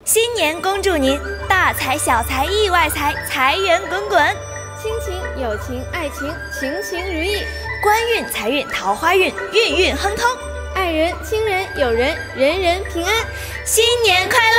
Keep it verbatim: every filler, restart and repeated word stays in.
新年恭祝您大财小财意外财，财源滚滚； 亲情、友情、爱情，情情如意； 官运、财运、桃花运，运运亨通； 爱人、亲人、友人，人人平安。 新年快乐！